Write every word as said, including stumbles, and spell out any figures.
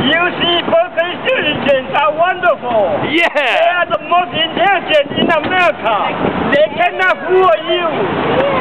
You see, Berkeley students are wonderful. Yeah. They are the most intelligent in America. They cannot fool you.